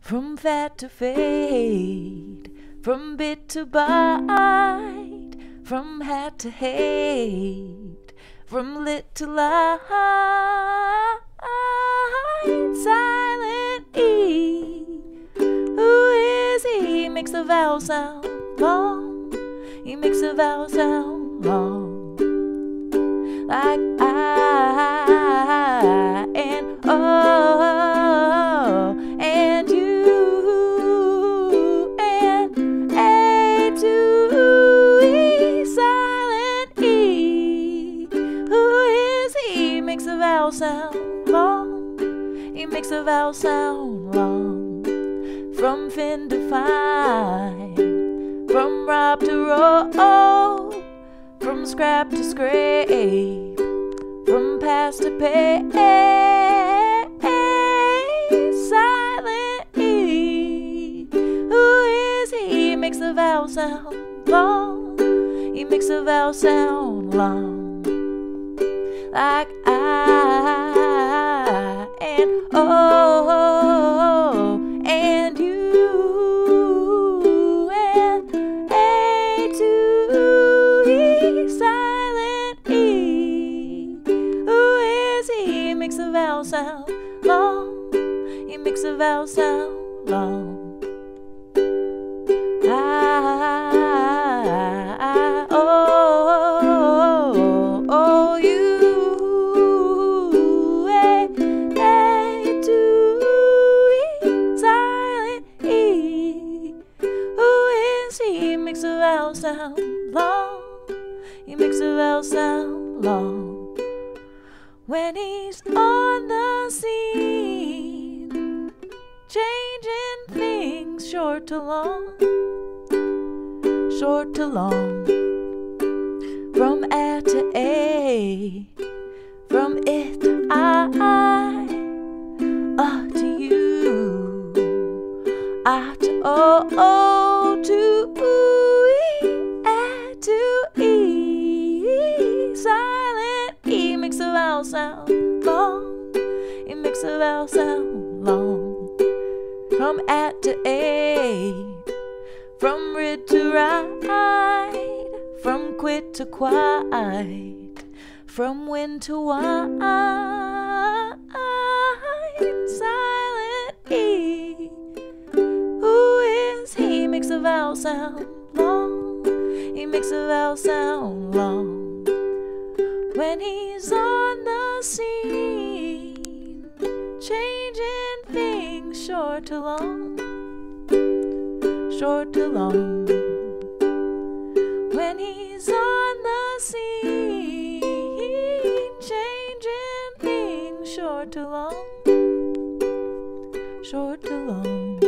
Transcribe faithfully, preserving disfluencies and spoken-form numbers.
From fat to fade, from bit to bite, from hat to hate, from lit to light, silent E. Who is he? Makes the vowel sound long. He makes the vowel sound long, like I and O and you and A to E, silent E. Who is he? Makes the vowel sound long. He makes the vowel sound long. From fin to fine, from rob to roll, from scrap to scrape, from past to pay, silent E. Who is he? Makes the vowel sound long. He makes the vowel sound long, like I and O and you and A to E, silent E. Who is he? Makes the vowel sound long. He makes the vowel sound long. I, I, oh, oh, you, A, A to E, silent E. Who is he? Makes the vowel sound long. He makes the vowel sound long. When he's on the scene, changing things short to long, short to long, from A to A, from it to I, uh to you, I to O, O to E, A to E, silent E. Makes the vowel sound long. It makes the vowel sound long. From at to A, from rid to right, from quit to quiet, from win to wine, silent E. Who is he? Makes the vowel sound long. He makes the vowel sound long. When he's on the scene, changing things short to long, short to long. When he's on the scene, changing things short to long, short to long.